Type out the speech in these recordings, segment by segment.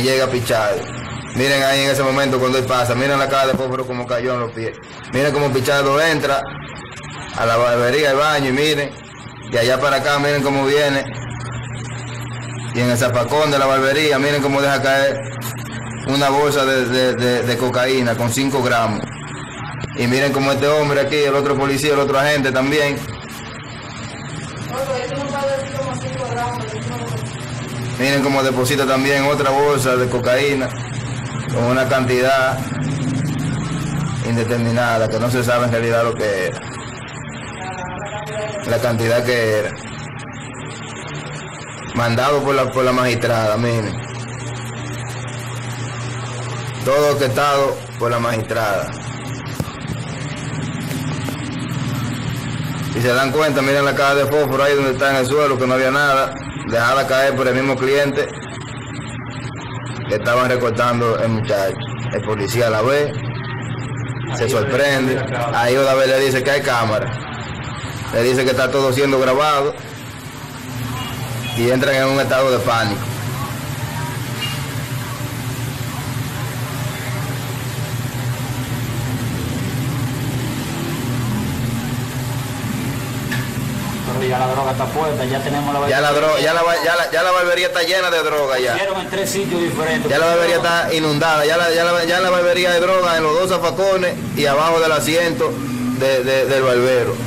llega Pichardo. Miren ahí en ese momento cuando él pasa, miren la cara de fósforo como cayó en los pies. Miren cómo Pichardo entra a la barbería, al baño, y miren, de allá para acá, miren cómo viene. Y en el zapacón de la barbería, miren cómo deja caer una bolsa de cocaína con 5 gramos. Y miren cómo este hombre aquí, el otro policía, el otro agente también. Miren cómo deposita también otra bolsa de cocaína con una cantidad indeterminada, que no se sabe en realidad lo que era. La cantidad que era. Mandado por la magistrada, miren. Todo orquestado por la magistrada. Si se dan cuenta, miren la caja de fósforo ahí donde está en el suelo, que no había nada. Dejada caer por el mismo cliente que estaban recortando el muchacho. El policía la ve, se sorprende. Ahí otra vez le dice que hay cámara. Le dice que está todo siendo grabado. Y entran en un estado de pánico. Ya la droga está fuerte, ya tenemos la barbería. Ya la barbería está llena de droga ya. Hicieron en 3 sitios diferentes. Ya la barbería está inundada, ya la barbería de droga en los 2 zafacones y abajo del asiento del barbero.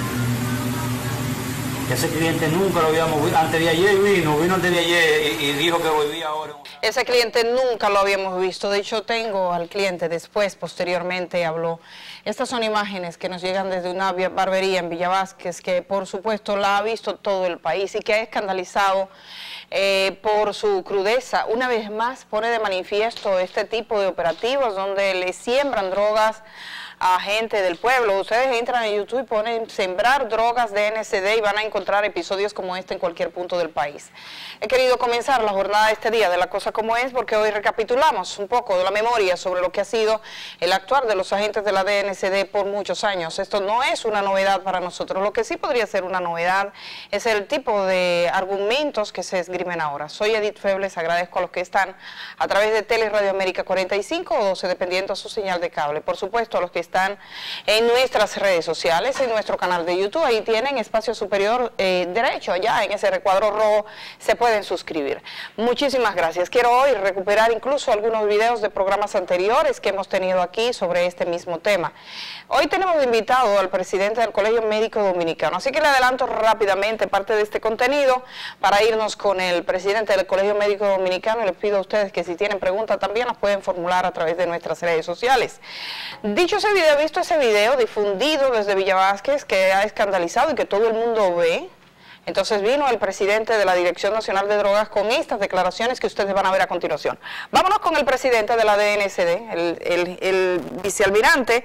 Ese cliente nunca lo habíamos visto, antes de ayer vino antes de ayer y dijo que volvía ahora. Ese cliente nunca lo habíamos visto, de hecho tengo al cliente posteriormente habló. Estas son imágenes que nos llegan desde una barbería en Villa Vázquez, que por supuesto la ha visto todo el país y que ha escandalizado por su crudeza. Una vez más pone de manifiesto este tipo de operativos donde le siembran drogas a gente del pueblo. Ustedes entran en YouTube y ponen sembrar drogas de DNCD y van a encontrar episodios como este en cualquier punto del país. He querido comenzar la jornada de este día de La Cosa Como Es porque hoy recapitulamos un poco de la memoria sobre lo que ha sido el actuar de los agentes de la DNCD por muchos años. Esto no es una novedad para nosotros. Lo que sí podría ser una novedad es el tipo de argumentos que se esgrimen ahora. Soy Edith Febles, agradezco a los que están a través de Tele Radio América 45 o 12, dependiendo a su señal de cable. Por supuesto, a los que están en nuestras redes sociales, en nuestro canal de YouTube, ahí tienen espacio superior derecho, allá en ese recuadro rojo se pueden suscribir. Muchísimas gracias. Quiero hoy recuperar incluso algunos videos de programas anteriores que hemos tenido aquí sobre este mismo tema. Hoy tenemos de invitado al presidente del Colegio Médico Dominicano, así que le adelanto rápidamente parte de este contenido para irnos con el presidente del Colegio Médico Dominicano y les pido a ustedes que si tienen preguntas también las pueden formular a través de nuestras redes sociales. Dicho ese video, visto ese video difundido desde Villa Vázquez que ha escandalizado y que todo el mundo ve, entonces vino el presidente de la Dirección Nacional de Drogas con estas declaraciones que ustedes van a ver a continuación. Vámonos con el presidente de la DNCD, el vicealmirante,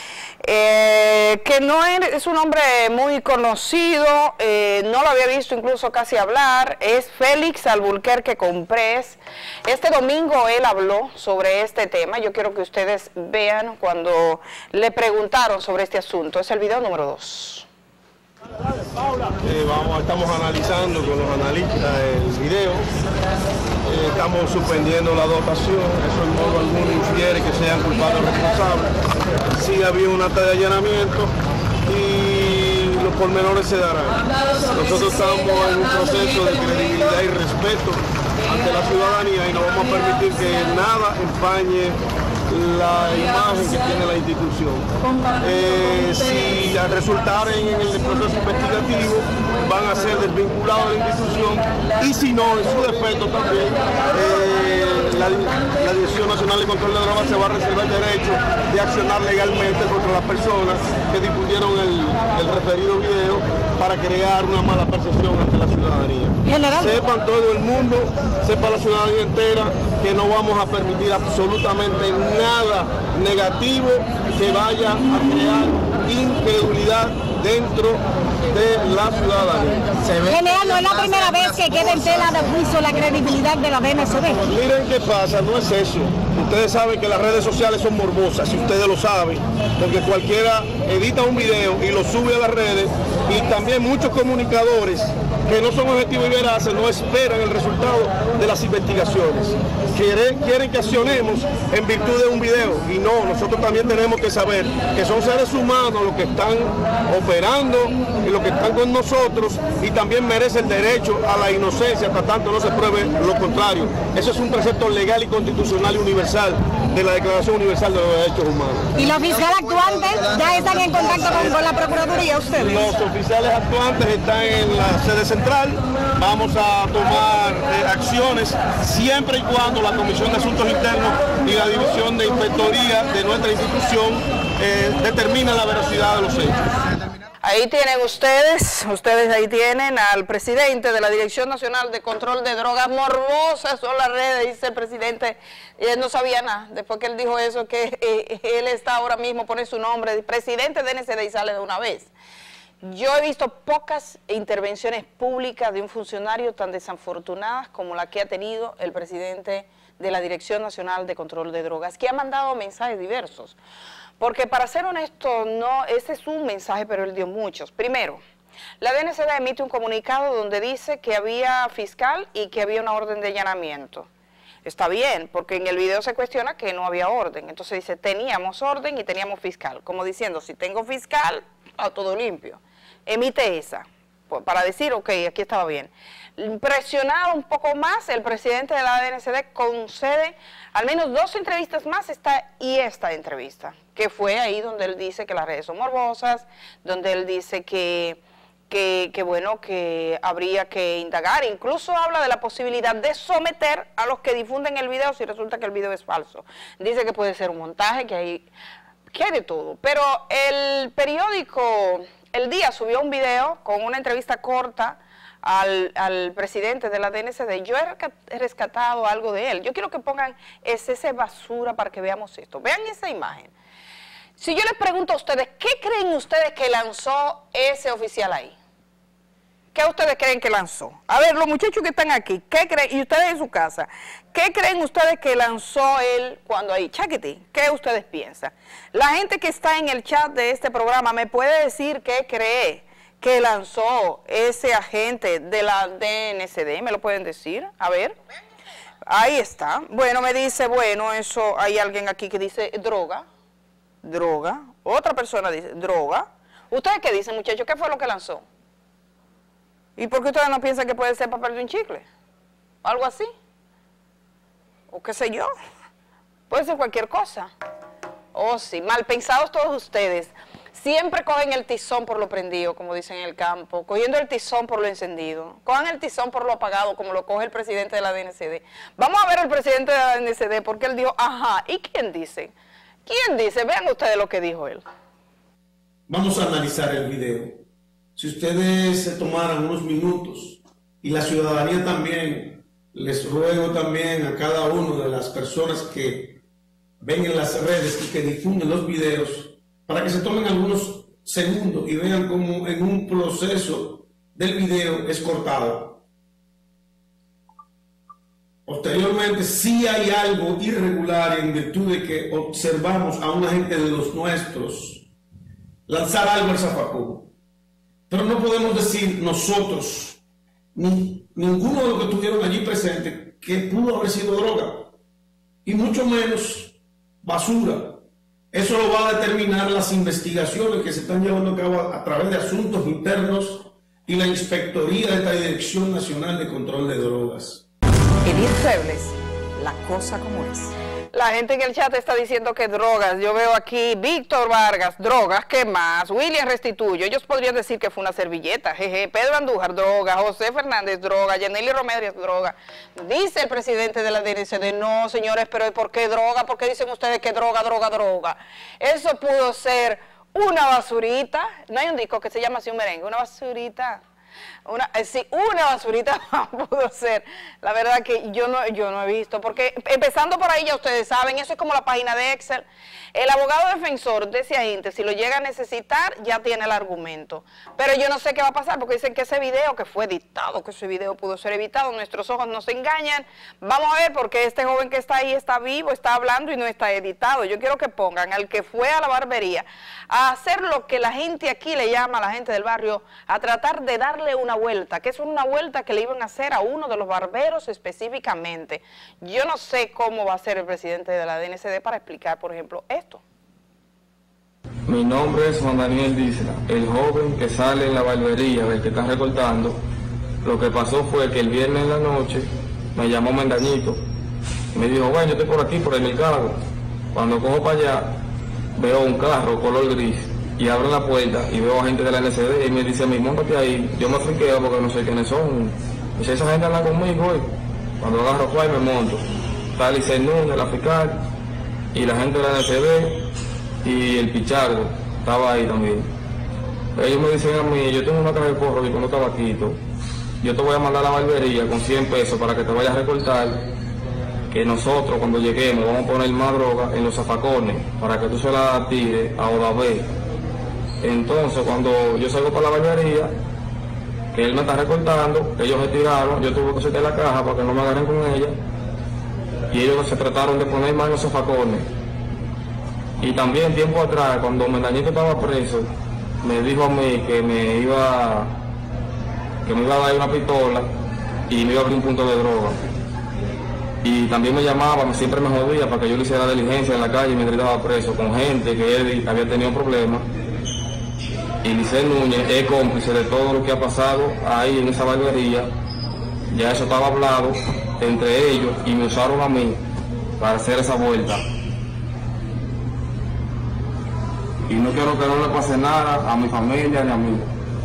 que no es un hombre muy conocido, no lo había visto incluso casi hablar, es Félix Alburquerque Comprés. Este domingo él habló sobre este tema, yo quiero que ustedes vean cuando le preguntaron sobre este asunto, es el video número 2. Estamos analizando con los analistas el video, estamos suspendiendo la dotación, eso en modo alguno infiere que sean culpables o responsables. Sí había un acta de allanamiento y los pormenores se darán. Nosotros estamos en un proceso de credibilidad y respeto ante la ciudadanía y no vamos a permitir que nada empañe la imagen que tiene la institución. Si al resultar en el proceso investigativo van a ser desvinculados de la institución y si no, en su defecto también la Dirección Nacional de Control de Drogas se va a reservar el derecho de accionar legalmente contra las personas que difundieron el referido video para crear una mala percepción ante la ciudadanía. Sepan todo el mundo, sepa la ciudadanía entera que no vamos a permitir absolutamente nada negativo que vaya a crear incredulidad dentro de la ciudadanía. General, no es la primera vez que queda en tela de juicio la credibilidad de la DNCD. Miren qué pasa, no es eso. Ustedes saben que las redes sociales son morbosas, si ustedes lo saben, porque cualquiera edita un video y lo sube a las redes y también muchos comunicadores que no son objetivos y veraces no esperan el resultado de las investigaciones. quieren que accionemos en virtud de un video. Y no, nosotros también tenemos que saber que son seres humanos los que están operando y los que están con nosotros, y también merece el derecho a la inocencia hasta tanto no se pruebe lo contrario. Eso es un precepto legal y constitucional y universal de la Declaración Universal de los Derechos Humanos. ¿Y los fiscales actuantes ya están en contacto con la Procuraduría ustedes? Los oficiales actuantes están en la sede central. Vamos a tomar acciones siempre y cuando la Comisión de Asuntos Internos y la División de Inspectoría de nuestra institución determinen la veracidad de los hechos. Ahí tienen ustedes ahí tienen al presidente de la Dirección Nacional de Control de Drogas. Morbosas son las redes, dice el presidente, y él no sabía nada. Después que él dijo eso, que él está ahora mismo, pone su nombre, presidente de NCD, y sale de una vez. Yo he visto pocas intervenciones públicas de un funcionario tan desafortunadas como la que ha tenido el presidente de la Dirección Nacional de Control de Drogas, que ha mandado mensajes diversos. Porque para ser honesto, no, ese es un mensaje, pero él dio muchos. Primero, la DNCD emite un comunicado donde dice que había fiscal y que había una orden de allanamiento. Está bien, porque en el video se cuestiona que no había orden. Entonces dice, teníamos orden y teníamos fiscal. Como diciendo, si tengo fiscal, está todo limpio. Emite esa, para decir, ok, aquí estaba bien. Presionado un poco más, el presidente de la DNCD concede al menos 2 entrevistas más, esta entrevista, que fue ahí donde él dice que las redes son morbosas, donde él dice que bueno, que habría que indagar, incluso habla de la posibilidad de someter a los que difunden el video si resulta que el video es falso. Dice que puede ser un montaje, que hay de todo, pero el periódico El Día subió un video con una entrevista corta al presidente de la DNCD. Yo he rescatado algo de él. Yo quiero que pongan ese basura para que veamos esto. Vean esa imagen. Si yo les pregunto a ustedes, ¿qué creen ustedes que lanzó ese oficial ahí? ¿Qué ustedes creen que lanzó? A ver, los muchachos que están aquí, ¿qué creen? Y ustedes en su casa, ¿qué creen ustedes que lanzó él cuando ahí? Chaquete, ¿qué ustedes piensan? La gente que está en el chat de este programa, ¿me puede decir qué cree que lanzó ese agente de la DNCD? ¿Me lo pueden decir? A ver. Ahí está. Bueno, me dice, bueno, eso, hay alguien aquí que dice droga. Droga. Otra persona dice droga. ¿Ustedes qué dicen, muchachos? ¿Qué fue lo que lanzó? ¿Y por qué ustedes no piensan que puede ser papel de un chicle? ¿Algo así? ¿O qué sé yo? Puede ser cualquier cosa. Oh, sí, mal pensados todos ustedes. Siempre cogen el tizón por lo prendido, como dicen en el campo, cogiendo el tizón por lo encendido. Cojan el tizón por lo apagado, como lo coge el presidente de la DNCD. Vamos a ver al presidente de la DNCD, porque él dijo, ajá, ¿y quién dice? ¿Quién dice? Vean ustedes lo que dijo él. Vamos a analizar el video. Si ustedes se tomaran unos minutos, y la ciudadanía también, les ruego también a cada una de las personas que ven en las redes y que difunden los videos, para que se tomen algunos segundos y vean cómo en un proceso del video es cortado. Posteriormente, sí hay algo irregular en virtud de que observamos a un agente de los nuestros lanzar algo al zafacón. Pero no podemos decir nosotros, ni ninguno de los que estuvieron allí presentes, que pudo haber sido droga, y mucho menos basura. Eso lo va a determinar las investigaciones que se están llevando a cabo a través de asuntos internos y la Inspectoría de esta Dirección Nacional de Control de Drogas. Edith Febles, la cosa como es. La gente en el chat está diciendo que drogas. Yo veo aquí Víctor Vargas, drogas, ¿qué más? William Restituyo, ellos podrían decir que fue una servilleta. Jeje. Pedro Andújar, droga. José Fernández, droga. Yaneli Romero, droga. Dice el presidente de la DNCD, no, señores, pero ¿por qué droga? ¿Por qué dicen ustedes que droga, droga, droga? Eso pudo ser una basurita. No hay un disco que se llama así, un merengue, una basurita. Sí, una basurita pudo ser. La verdad que yo no he visto, porque empezando por ahí ya ustedes saben, eso es como la página de Excel. El abogado defensor de ese agente, si lo llega a necesitar, ya tiene el argumento. Pero yo no sé qué va a pasar, porque dicen que ese video que fue editado, que ese video pudo ser evitado, nuestros ojos nos engañan. Vamos a ver, porque este joven que está ahí está vivo, está hablando y no está editado. Yo quiero que pongan al que fue a la barbería a hacer lo que la gente aquí le llama, a la gente del barrio, a tratar de darle darle una vuelta, que es una vuelta que le iban a hacer a uno de los barberos específicamente. Yo no sé cómo va a ser el presidente de la DNCD para explicar, por ejemplo, esto. Mi nombre es Juan Daniel Dísela, el joven que sale en la barbería, el que está recortando. Lo que pasó fue que el viernes en la noche me llamó Mendañito, me dijo, bueno, yo estoy por aquí, por el mercado. Cuando cojo para allá, veo un carro color gris y abro la puerta y veo a gente de la NCD y me dice a mí, móntate ahí. Yo me friqueo porque no sé quiénes son. Y si esa gente anda conmigo hoy, cuando agarro fue y me monto. Está Licey Núñez, la fiscal, y la gente de la NCD y el Pichardo estaba ahí también. Ellos me dicen a mí, yo tengo una caja de porro y con un tabaquito, yo te voy a mandar a la barbería con 100 pesos para que te vayas a recortar, que nosotros cuando lleguemos vamos a poner más droga en los zafacones para que tú se la tires a Odabé. Entonces cuando yo salgo para la barbería, que él me está recortando, ellos se tiraron, yo tuve que sacar la caja para que no me agarren con ella, y ellos se trataron de poner más en los zafacones. Y también tiempo atrás, cuando Mendañito estaba preso, me dijo a mí que me iba a dar una pistola y me iba a abrir un punto de droga. Y también me llamaba, siempre me jodía para que yo le hiciera diligencia en la calle mientras estaba preso, con gente que él había tenido problemas. Y Licey Núñez es cómplice de todo lo que ha pasado ahí en esa barbería. Ya eso estaba hablado entre ellos y me usaron a mí para hacer esa vuelta. Y no quiero que no le pase nada a mi familia ni a mí.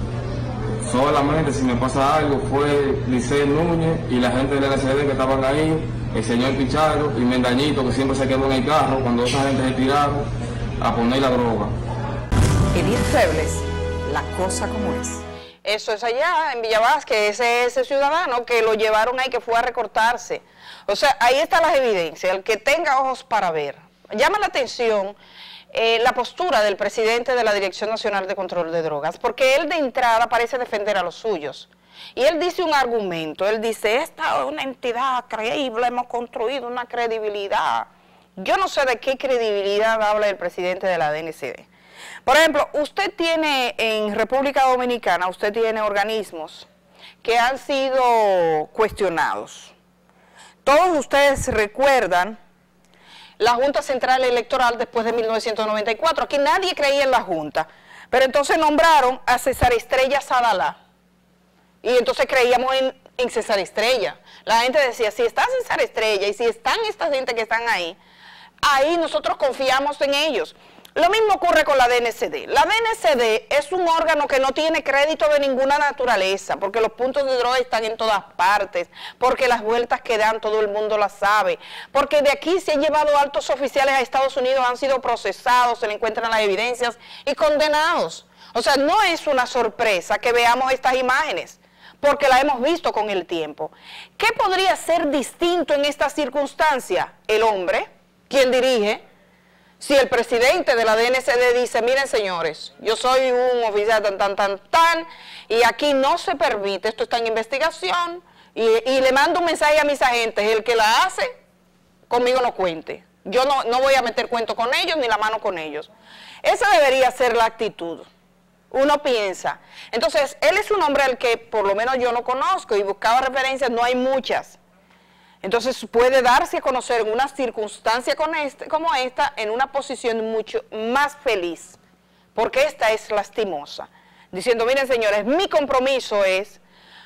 Solamente si me pasa algo fue Licey Núñez y la gente de la NCD que estaban ahí, el señor Pichardo y Mendañito, que siempre se quedó en el carro cuando esa gente se tiraron a poner la droga. Edith Febles, la cosa como es. Eso es allá en Villa Vázquez, ese ciudadano que lo llevaron ahí, que fue a recortarse. O sea, ahí están las evidencias, el que tenga ojos para ver. Llama la atención la postura del presidente de la Dirección Nacional de Control de Drogas, porque él de entrada parece defender a los suyos. Y él dice un argumento, él dice, esta es una entidad creíble, hemos construido una credibilidad. Yo no sé de qué credibilidad habla el presidente de la DNCD. Por ejemplo, usted tiene en República Dominicana, usted tiene organismos que han sido cuestionados. Todos ustedes recuerdan la Junta Central Electoral después de 1994. Aquí nadie creía en la Junta, pero entonces nombraron a César Estrella Sadalá. Y entonces creíamos en César Estrella. La gente decía, si está César Estrella y si están esta gente que están ahí, ahí nosotros confiamos en ellos. Lo mismo ocurre con la DNCD. La DNCD es un órgano que no tiene crédito de ninguna naturaleza, porque los puntos de droga están en todas partes, porque las vueltas que dan todo el mundo las sabe, porque de aquí se han llevado altos oficiales a Estados Unidos, han sido procesados, se le encuentran las evidencias y condenados. O sea, no es una sorpresa que veamos estas imágenes, porque la hemos visto con el tiempo. ¿Qué podría ser distinto en esta circunstancia? El hombre, quien dirige. Si el presidente de la DNCD dice, miren señores, yo soy un oficial tan, y aquí no se permite, esto está en investigación, y le mando un mensaje a mis agentes, el que la hace, conmigo no cuente. Yo no voy a meter cuento con ellos, ni la mano con ellos. Esa debería ser la actitud. Uno piensa. Entonces, él es un hombre al que por lo menos yo no conozco, y buscaba referencias, no hay muchas. Entonces puede darse a conocer en una circunstancia como esta, en una posición mucho más feliz, porque esta es lastimosa. Diciendo, miren señores, mi compromiso es,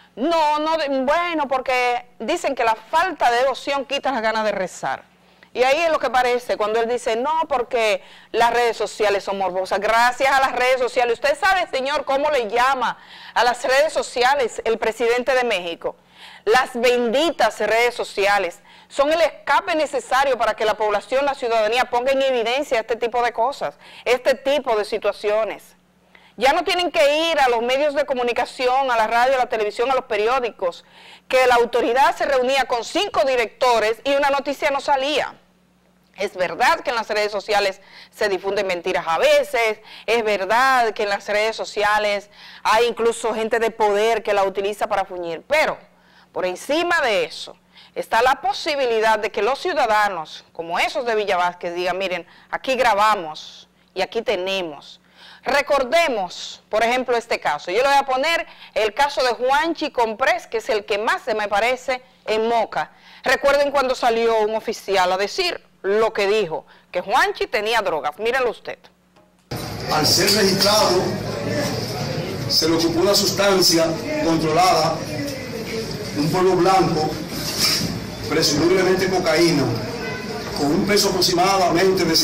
bueno, porque dicen que la falta de devoción quita las ganas de rezar. Y ahí es lo que parece, cuando él dice, no, porque las redes sociales son morbosas. Gracias a las redes sociales. Usted sabe, señor, cómo le llama a las redes sociales el presidente de México. Las benditas redes sociales son el escape necesario para que la población, la ciudadanía ponga en evidencia este tipo de cosas, este tipo de situaciones. Ya no tienen que ir a los medios de comunicación, a la radio, a la televisión, a los periódicos, que la autoridad se reunía con 5 directores y una noticia no salía. Es verdad que en las redes sociales se difunden mentiras a veces, es verdad que en las redes sociales hay incluso gente de poder que la utiliza para fuñir, pero por encima de eso está la posibilidad de que los ciudadanos, como esos de Villa Vázquez, digan, miren, aquí grabamos y aquí tenemos. Recordemos, por ejemplo, este caso. Yo le voy a poner el caso de Juanchi Comprés, que es el que más se me parece en Moca. Recuerden cuando salió un oficial a decir lo que dijo, que Juanchi tenía drogas. Mírenlo usted. Al ser registrado, se le ocupó una sustancia controlada, un polvo blanco, presumiblemente cocaína, con un peso aproximadamente de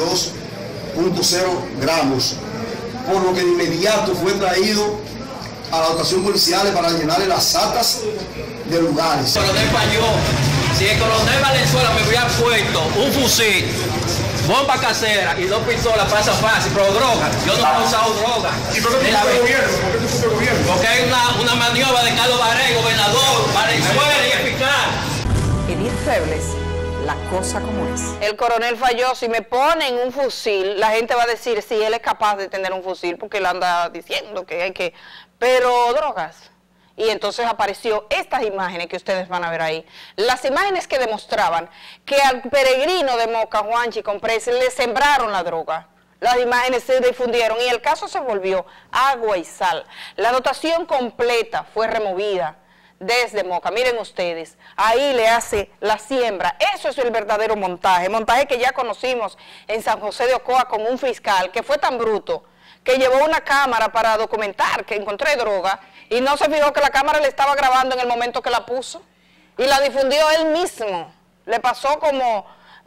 52.0 gramos, por lo que de inmediato fue traído a la dotación policial para llenarle las actas de lugares. El coronel falló. Si el coronel Valenzuela me hubiera puesto un fusil, bomba casera y 2 pistolas, pasa fácil, pero droga, yo no he usado droga. ¿Y por qué tú fuiste gobierno? ¿Por qué tú fuiste gobierno? Porque hay una maniobra de Carlos Barré, gobernador, Valenzuela y eficaz. Edith Febles, la cosa como es. El coronel falló. Si me ponen un fusil, la gente va a decir si él es capaz de tener un fusil, porque él anda diciendo que hay que... Pero drogas. Y entonces apareció estas imágenes que ustedes van a ver ahí. Las imágenes que demostraban que al peregrino de Moca, Juanchi Comprés, le sembraron la droga. Las imágenes se difundieron y el caso se volvió agua y sal. La dotación completa fue removida desde Moca. Miren ustedes, ahí le hace la siembra. Eso es el verdadero montaje. Montaje que ya conocimos en San José de Ocoa con un fiscal que fue tan bruto que llevó una cámara para documentar que encontré droga y no se fijó que la cámara le estaba grabando en el momento que la puso y la difundió él mismo. Le pasó como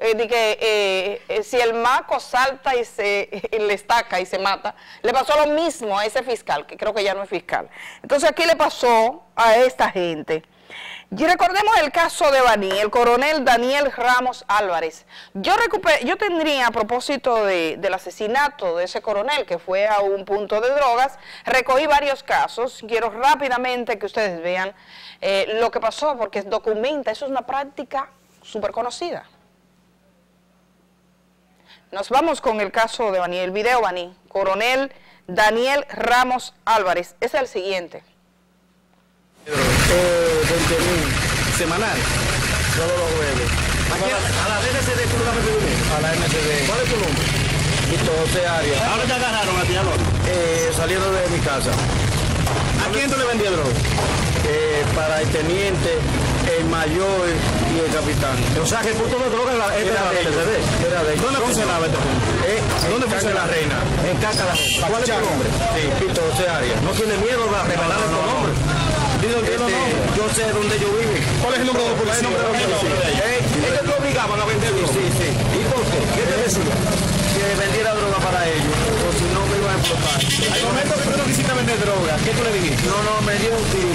si el maco salta y le estaca y se mata, le pasó lo mismo a ese fiscal, que creo que ya no es fiscal. Entonces aquí le pasó a esta gente. Y recordemos el caso de Baní, el coronel Daniel Ramos Álvarez. Yo tendría, a propósito del asesinato de ese coronel que fue a un punto de drogas, recogí varios casos. Quiero rápidamente que ustedes vean lo que pasó, porque documenta, eso es una práctica súper conocida. Nos vamos con el caso de Baní, el video Baní, coronel Daniel Ramos Álvarez. Es el siguiente. 20.000 semanales, solo los jueves. ¿A la MCD tú la metiste? A la MCD. ¿Cuál es tu nombre? José Arias. ¿Ahora te agarraron a ti, amor? Saliendo de mi casa. ¿A quién tú le vendías droga? Para el teniente, el mayor y el capitán. O sea, que el punto de droga era de ellos. ¿Dónde funcionaba este punto? ¿Dónde funciona la reina? En Caca la Reina. ¿Cuál es tu nombre? Sí, Pito José Arias. ¿No tiene miedo de revelar tu nombre? Yo sé dónde yo vivo. ¿Cuál es el nombre de la policía? Ellos te obligaban a vender droga. Sí. ¿Y por qué? ¿Qué te decía? Que vendiera droga para ellos, o si no me iban a explotar. Al momento que tú no quisiste vender droga, ¿qué tú le dijiste? No, me dio un tiro.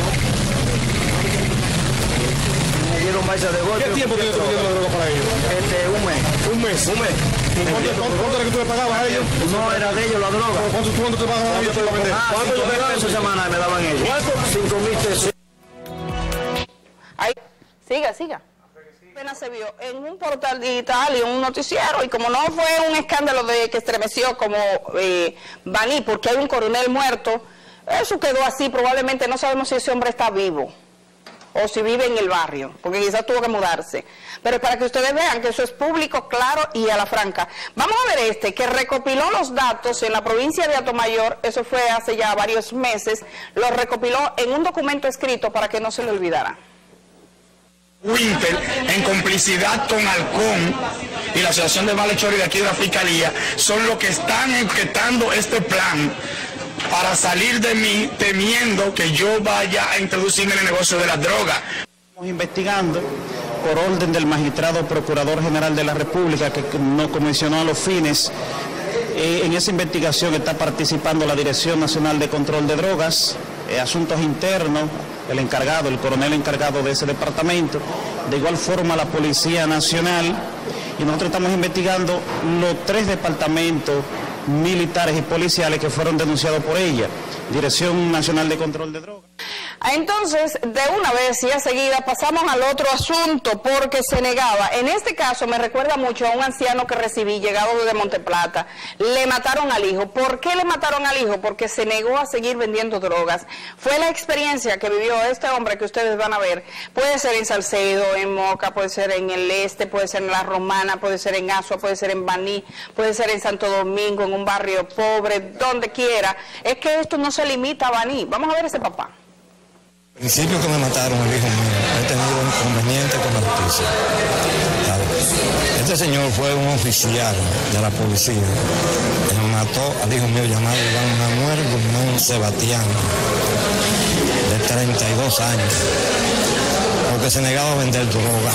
Me dieron baisa de golpe. ¿Qué tiempo tienes vendiendo droga para ellos? Un mes. ¿Cuánto era que tú le pagabas a ellos? No, era de ellos la droga. ¿Cuánto te pagaban a ellos para vender? ¿Cuánto te pagaban esa semana me daban ellos? ¿Cuánto? 5.000 pesos. Ahí, siga. Apenas se vio en un portal digital y en un noticiero, y como no fue un escándalo de que estremeció como Baní, porque hay un coronel muerto, eso quedó así. Probablemente no sabemos si ese hombre está vivo o si vive en el barrio, porque quizás tuvo que mudarse. Pero para que ustedes vean que eso es público, claro y a la franca. Vamos a ver que recopiló los datos en la provincia de Atomayor, eso fue hace ya varios meses, lo recopiló en un documento escrito para que no se le olvidara. Winter, en complicidad con Halcón y la Asociación de Malhechores de aquí de la Fiscalía, son los que están enquetando este plan para salir de mí temiendo que yo vaya a introducirme en el negocio de las drogas. Estamos investigando por orden del magistrado Procurador General de la República que nos comisionó a los fines. En esa investigación está participando la Dirección Nacional de Control de Drogas, Asuntos Internos, el coronel encargado de ese departamento, de igual forma la Policía Nacional, y nosotros estamos investigando los 3 departamentos militares y policiales que fueron denunciados por ella, Dirección Nacional de Control de Drogas. Entonces, de una vez y a seguida pasamos al otro asunto porque se negaba. En este caso me recuerda mucho a un anciano que recibí llegado desde Monteplata. Le mataron al hijo. ¿Por qué le mataron al hijo? Porque se negó a seguir vendiendo drogas. Fue la experiencia que vivió este hombre que ustedes van a ver. Puede ser en Salcedo, en Moca, puede ser en el Este, puede ser en La Romana, puede ser en Asua, puede ser en Baní, puede ser en Santo Domingo, en un barrio pobre, donde quiera. Es que esto no se limita a Baní. Vamos a ver ese papá. Al principio que me mataron al hijo mío, he tenido un inconveniente con la justicia. Claro. Este señor fue un oficial de la policía que me mató al hijo mío llamado Iván Manuel Guzmán Sebastián, de 32 años, porque se negaba a vender droga.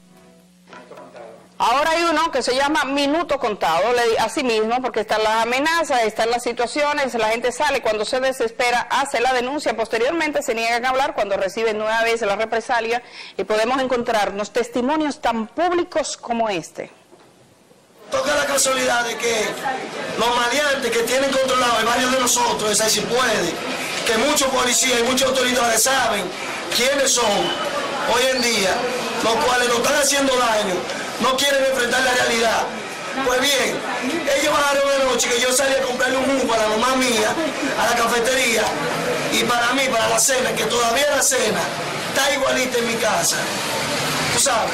Ahora hay uno que se llama minuto contado, así mismo, porque están las amenazas, están las situaciones, la gente sale cuando se desespera, hace la denuncia, posteriormente se niegan a hablar cuando reciben nueva vez la represalia y podemos encontrarnos testimonios tan públicos como este. Toca la casualidad de que los maleantes que tienen controlado el barrio de nosotros, esa si puede, que muchos policías y muchas autoridades saben quiénes son hoy en día, los cuales nos están haciendo daño, no quieren enfrentar la realidad. Pues bien, ellos bajaron de noche que yo salí a comprarle un jugo a la mamá mía, a la cafetería, y para mí, para la cena, que todavía la cena está igualita en mi casa, tú sabes.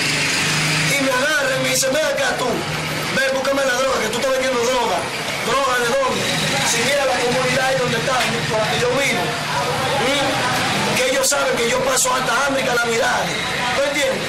Y me agarran y me dicen, ven acá tú, ven, búscame la droga, que tú estás vendiendo droga. ¿Droga de dónde? Si mira la comunidad ahí donde está, por la que yo vivo, que ellos saben que yo paso alta hambre y calamidades, ¿no entiendes?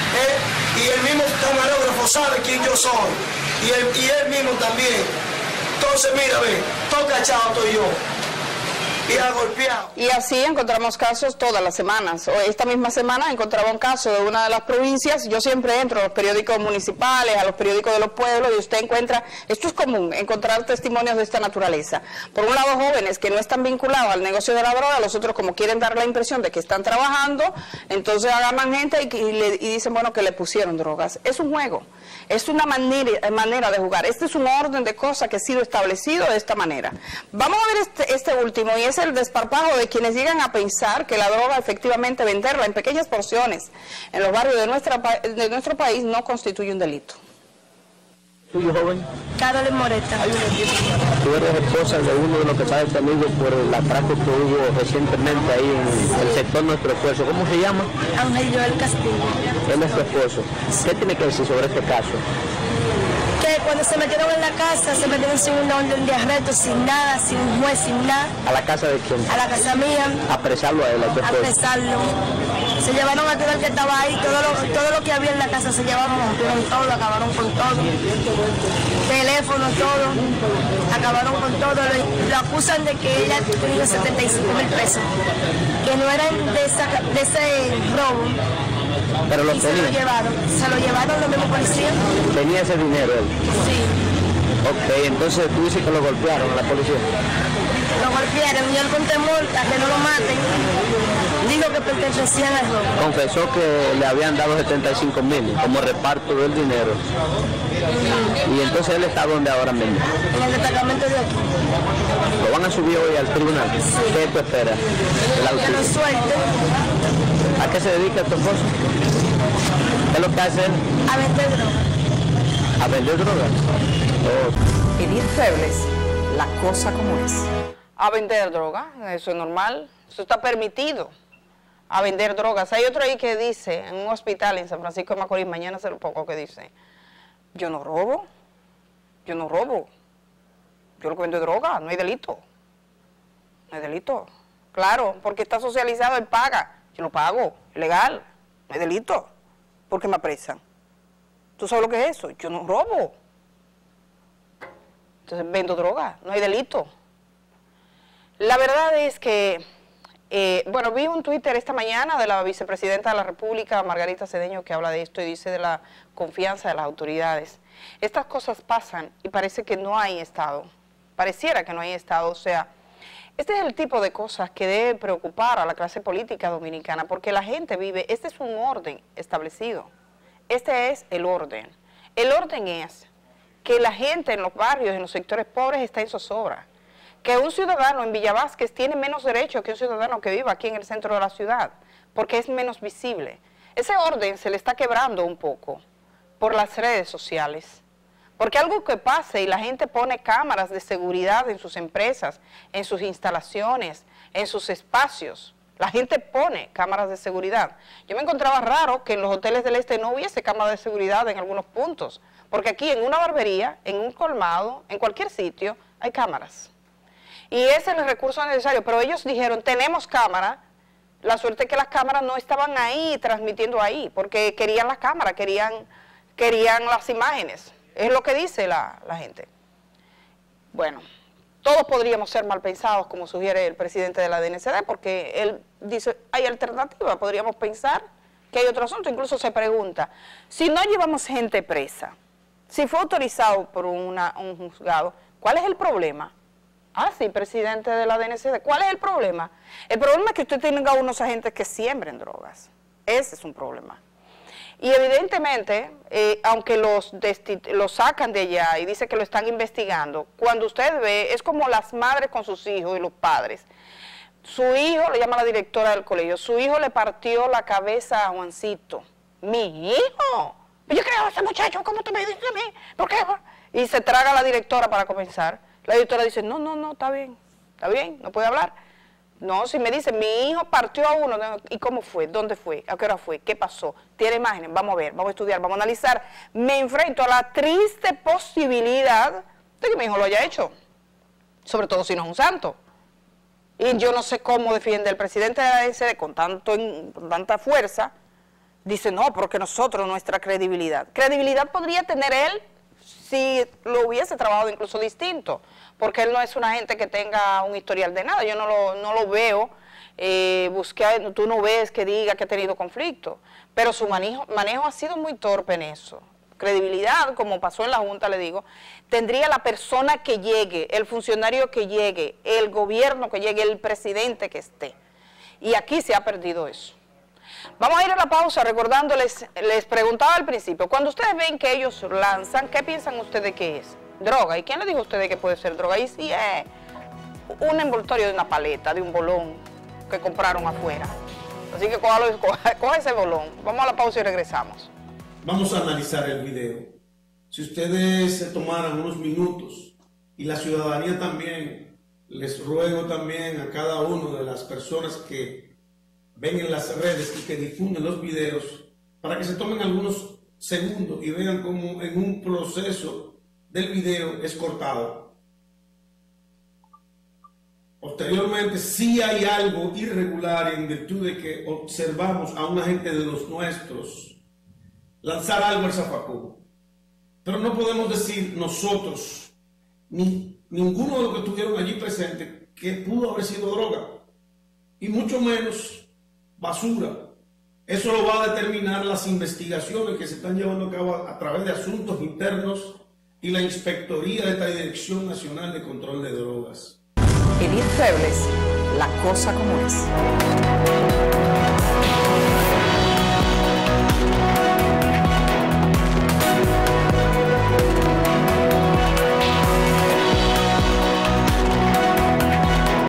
Y el mismo camarógrafo sabe quién yo soy, y él mismo también. Entonces mira, ve, todo cachado estoy yo, y ha golpeado. Y así encontramos casos todas las semanas. Esta misma semana encontraba un caso de una de las provincias. Yo siempre entro a los periódicos municipales, a los periódicos de los pueblos, y usted encuentra, esto es común, encontrar testimonios de esta naturaleza. Por un lado, jóvenes que no están vinculados al negocio de la droga, los otros como quieren dar la impresión de que están trabajando, entonces agarran gente y dicen, bueno, que le pusieron drogas. Es un juego, es una manera de jugar. Este es un orden de cosas que ha sido establecido de esta manera. Vamos a ver este último, y es el desparpajo de quienes llegan a pensar que la droga, efectivamente, venderla en pequeñas porciones en los barrios de nuestro país no constituye un delito. ¿Tuyo, joven? Carolyn Moreta. Tú eres esposa de uno de los que está detenido por el atraco que hubo recientemente ahí en el sector Nuestro Esfuerzo. ¿Cómo se llama? Ángel Joel Castillo. Él es tu esposo. ¿Qué tiene que decir sobre este caso? Que cuando se metieron en la casa, se metieron sin una orden de arresto, sin nada, sin un juez, sin nada. ¿A la casa de quién? A la casa mía. Apresarlo a él, a tu esposo. Apresarlo. Se llevaron a todo el que estaba ahí, todo lo que había en la casa se llevaron, rompieron todo, acabaron con todo. Teléfono, todo. Acabaron con todo. Lo acusan de que ella tenía 75.000 pesos, que no eran de ese robo. Pero lo y tenía. Se lo llevaron los mismos policías. ¿Tenía ese dinero él? Sí. Ok, entonces tú dices que lo golpearon a la policía. Lo golpearon y él con temor a que no lo maten, dijo que pertenecían al robo. Confesó que le habían dado 75.000 como reparto del dinero. Y entonces él está donde ahora mismo. En el destacamento de aquí. ¿Lo van a subir hoy al tribunal? Sí. ¿Qué tú esperas? Que lo suelten. ¿A qué se dedica tu esposo? ¿Qué es lo que hace él? A vender droga. ¿A vender drogas? Oh. Edith Febles, la cosa como es. A vender droga, eso es normal, eso está permitido, a vender drogas. Hay otro ahí que dice, en un hospital en San Francisco de Macorís, mañana se lo pongo, que dice, yo no robo, yo lo que vendo es droga, no hay delito, no hay delito. Claro, porque está socializado, él paga, yo lo pago, legal, no hay delito, porque me apresan. ¿Tú sabes lo que es eso? Yo no robo. Entonces vendo droga, no hay delito. La verdad es que, bueno, vi un Twitter esta mañana de la vicepresidenta de la República, Margarita Cedeño, que habla de esto y dice de la confianza de las autoridades. Estas cosas pasan y parece que no hay Estado, pareciera que no hay Estado, o sea, este es el tipo de cosas que debe preocupar a la clase política dominicana, porque la gente vive, este es un orden establecido, este es el orden. El orden es que la gente en los barrios, en los sectores pobres está en zozobra, que un ciudadano en Villa Vázquez tiene menos derecho que un ciudadano que viva aquí en el centro de la ciudad, porque es menos visible. Ese orden se le está quebrando un poco por las redes sociales. Porque algo que pase y la gente pone cámaras de seguridad en sus empresas, en sus instalaciones, en sus espacios. La gente pone cámaras de seguridad. Yo me encontraba raro que en los hoteles del este no hubiese cámaras de seguridad en algunos puntos. Porque aquí en una barbería, en un colmado, en cualquier sitio, hay cámaras. Y ese es el recurso necesario. Pero ellos dijeron, tenemos cámara. La suerte es que las cámaras no estaban ahí, transmitiendo ahí, porque querían las cámaras, querían las imágenes. Es lo que dice la gente. Bueno, todos podríamos ser mal pensados, como sugiere el presidente de la DNCD, porque él dice, hay alternativa, podríamos pensar que hay otro asunto. Incluso se pregunta, si no llevamos gente presa, si fue autorizado por un juzgado, ¿cuál es el problema? Ah, sí, presidente de la DNCD, ¿cuál es el problema? El problema es que usted tenga unos agentes que siembren drogas. Ese es un problema. Y evidentemente, aunque los sacan de allá y dice que lo están investigando, cuando usted ve, es como las madres con sus hijos y los padres. Su hijo, le llama la directora del colegio, su hijo le partió la cabeza a Juancito. ¿Mi hijo? Yo creo a ese muchacho, ¿cómo tú me dices a mí? ¿Por qué? Y se traga a la directora para comenzar. La directora dice, no, está bien, no puede hablar. No, si me dice, mi hijo partió a uno, ¿y cómo fue? ¿Dónde fue? ¿A qué hora fue? ¿Qué pasó? ¿Tiene imágenes? Vamos a ver, vamos a estudiar, vamos a analizar. Me enfrento a la triste posibilidad de que mi hijo lo haya hecho, sobre todo si no es un santo. Y yo no sé cómo defiende el presidente de la DNCD con tanta fuerza. Dice, no, porque nosotros, nuestra credibilidad. Credibilidad podría tener él si lo hubiese trabajado incluso distinto, porque él no es una gente que tenga un historial de nada. Yo no lo veo, tú no ves que diga que ha tenido conflicto, pero su manejo ha sido muy torpe en eso. Credibilidad, como pasó en la Junta, le digo, tendría la persona que llegue, el funcionario que llegue, el gobierno que llegue, el presidente que esté. Y aquí se ha perdido eso. Vamos a ir a la pausa recordándoles, les preguntaba al principio, cuando ustedes ven que ellos lanzan, ¿qué piensan ustedes que es? Droga. ¿Y quién les dijo a ustedes que puede ser droga? Y sí es un envoltorio de una paleta, de un bolón que compraron afuera. Así que coge ese bolón. Vamos a la pausa y regresamos. Vamos a analizar el video. Si ustedes se tomaran unos minutos, y la ciudadanía también, les ruego también a cada una de las personas que ven en las redes y que difunden los videos, para que se tomen algunos segundos y vean cómo en un proceso del video es cortado. Posteriormente, si hay algo irregular en virtud de que observamos a un agente de los nuestros lanzar algo al zafacón. Pero no podemos decir nosotros, ni ninguno de los que estuvieron allí presentes, que pudo haber sido droga, y mucho menos basura. Eso lo va a determinar las investigaciones que se están llevando a cabo a través de asuntos internos y la inspectoría de esta Dirección Nacional de Control de Drogas. Edith Febles, la cosa como es.